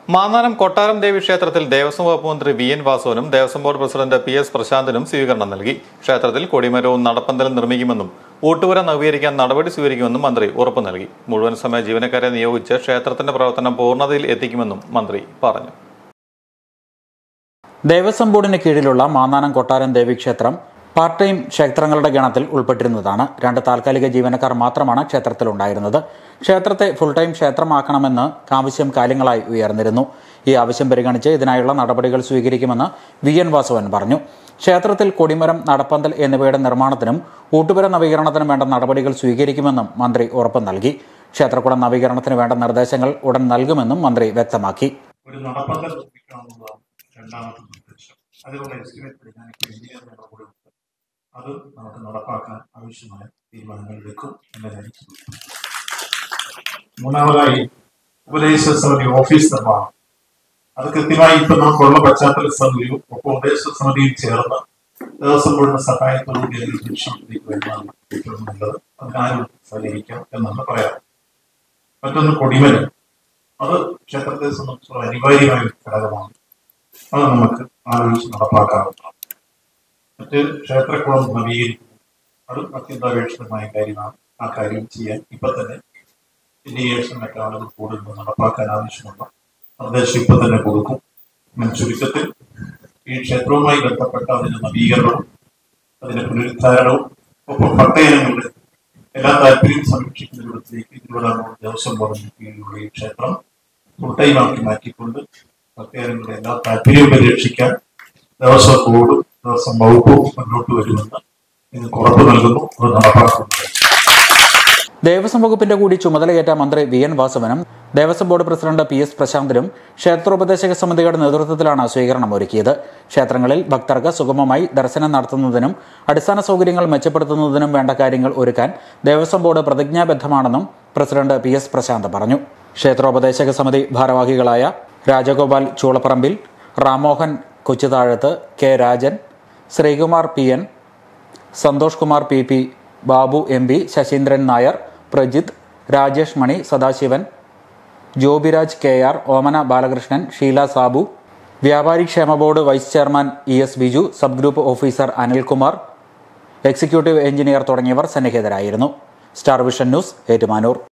മാന്നാനം കൊട്ടാരം ദേവി ക്ഷേത്രത്തിൽ ദേവസ്വം വകുപ്പ് മന്ത്രി വി.എൻ. വാസവനും ദേവസ്വം ബോർഡ് പ്രസിഡന്റ് പി.എസ്. പ്രശാന്തനും സ്വീകരണം നൽകി. ക്ഷേത്രത്തിൽ കൊടിമരവും നടപ്പന്തലും നിർമ്മിക്കുമെന്നും ഊട്ടുപുര നവീകരിക്കാൻ നടപടി സ്വീകരിക്കുമെന്നും മന്ത്രി ഉറപ്പു നൽകി. മുഴുവൻ സമയ ജീവനക്കാരെ നിയോഗിച്ച് ക്ഷേത്രത്തിന്റെ പ്രവർത്തനം പൂർണ്ണതയിൽ എത്തിക്കുമെന്നും മന്ത്രി പറഞ്ഞു. ദേവസ്വം ബോർഡിന് കീഴിലുള്ള മാന്നാനം കൊട്ടാരം ദേവി ക്ഷേത്രം പാർട്ട് ടൈം ക്ഷേത്രങ്ങളുടെ ഗണത്തിൽ ഉൾപ്പെട്ടിരുന്നതാണ്. 2 താൽക്കാലിക ജീവനക്കാർ മാത്രമാണ് ക്ഷേത്രത്തിലുണ്ടായിരുന്നത്. ക്ഷേത്രത്തെ ഫുൾ ടൈം ക്ഷേത്രമാക്കണമെന്ന് ആവശ്യം കാലങ്ങളായി ഉയർന്നിരുന്നു. ഈ ആവശ്യം പരിഗണിച്ച് ഇതിനായുള്ള നടപടികൾ സ്വീകരിക്കുമെന്ന് വി.എൻ. വാസവൻ പറഞ്ഞു. ക്ഷേത്രത്തിൽ കൊടിമരം, നടപ്പന്തൽ എന്നിവയുടെ നിർമ്മാണത്തിനും ഊട്ടുപുര നവീകരണത്തിനും വേണ്ട നടപടികൾ സ്വീകരിക്കുമെന്നും മന്ത്രി ഉറപ്പ് നൽകി. ക്ഷേത്രക്കുളം നവീകരണത്തിന് വേണ്ട നിർദ്ദേശങ്ങൾ ഉടൻ നൽകുമെന്നും മന്ത്രി വ്യക്തമാക്കി. അത് നമുക്ക് നടപ്പാക്കാൻ ആവശ്യമായ തീരുമാനങ്ങൾ എടുക്കും എന്ന കാര്യം. മൂന്നാമതായി ഉപദേശ സമിതി ഓഫീസ് നിർമ്മാണം. അത് കൃത്യമായി ഇപ്പൊ നമുക്കുള്ള പശ്ചാത്തല സമിതിയും ഒപ്പം ഉപദേശ സമിതിയും ചേർന്ന് ദേവസ്വം ബോർഡിന്റെ സഹായത്തോടുകൂടി ലക്ഷ്യത്തിലേക്ക് വരുന്നതാണ് ഏറ്റവും നല്ലത്. അതിനാരും സഹകരിക്കാം എന്നാണ് പറയാം. മറ്റൊന്ന് കൊടിമരം. അത് ക്ഷേത്രത്തെ സംബന്ധിച്ചുള്ള അനിവാര്യമായ ഒരു ഘടകമാണ്. അത് നമുക്ക് ആലോചിച്ച് നടപ്പാക്കാവുന്നതാണ്. മറ്റ് ക്ഷേത്രക്കുളം നവീകരിക്കുന്നു. അത് അത്യന്താപേക്ഷിതമായ കാര്യമാണ്. ആ കാര്യം ചെയ്യാൻ ഇപ്പൊ തന്നെ ഇൻഡിക്കേഷൻ മറ്റു ആളുകൾ കൂടുതൽ നടപ്പാക്കാൻ ആവശ്യമുള്ള നിർദ്ദേശം ഇപ്പൊ തന്നെ കൊടുക്കും. ചുരുക്കത്തിൽ ഈ ക്ഷേത്രവുമായി ബന്ധപ്പെട്ട അതിന്റെ നവീകരണവും അതിന്റെ പുനരുദ്ധാരണവും ഒപ്പം പട്ടയങ്ങളുടെ എല്ലാ താല്പര്യവും സംരക്ഷിക്കുന്നതിലേക്ക് ഇതിലൂടെ ദേവസ്വം ബോർഡിന് കീഴിലുള്ള ഈ ക്ഷേത്രം ഫുൾടൈമാക്കി മാറ്റിക്കൊണ്ട് പട്ടയങ്ങളുടെ എല്ലാ താല്പര്യവും പരിരക്ഷിക്കാൻ ദേവസ്വം ബോർഡും ദേവസ്വം വകുപ്പും മുന്നോട്ട് വരുമെന്ന് നിങ്ങൾക്ക് ഉറപ്പ് നൽകുന്നു. അത് നടപ്പാക്കുന്നു. ദേവസ്വം വകുപ്പിന്റെ കൂടി ചുമതലയേറ്റ മന്ത്രി വി.എൻ. വാസവനും ദേവസ്വം ബോർഡ് പ്രസിഡന്റ് പി.എസ്. പ്രശാന്തനും ക്ഷേത്രോപദേശക സമിതിയുടെ നേതൃത്വത്തിലാണ് സ്വീകരണം ഒരുക്കിയത്. ക്ഷേത്രങ്ങളിൽ ഭക്തർക്ക് സുഗമമായി ദർശനം നടത്തുന്നതിനും അടിസ്ഥാന സൗകര്യങ്ങൾ മെച്ചപ്പെടുത്തുന്നതിനും വേണ്ട കാര്യങ്ങൾ ഒരുക്കാൻ ദേവസ്വം ബോർഡ് പ്രതിജ്ഞാബദ്ധമാണെന്നും പ്രസിഡന്റ് പി.എസ്. പ്രശാന്ത് പറഞ്ഞു. ക്ഷേത്രോപദേശക സമിതി ഭാരവാഹികളായ രാജഗോപാൽ ചൂളപ്പറമ്പിൽ, റാമോഹൻ കൊച്ചുതാഴത്ത്, കെ. രാജൻ, ശ്രീകുമാർ പി.എൻ., സന്തോഷ് കുമാർ പി.പി., ബാബു എം.പി., ശശീന്ദ്രൻ നായർ, പ്രജിത്ത്, രാജേഷ് മണി, സദാശിവൻ, ജോബിരാജ് കെ.ആർ., ഓമന ബാലകൃഷ്ണൻ, ഷീല സാബു, വ്യാപാരി ക്ഷേമ board vice chairman ES. Biju, sub group officer Anilkumar, executive engineer തുടങ്ങിയവർ സന്നിഹിതരായിരുന്നു. Star vision news, Ettumanoor.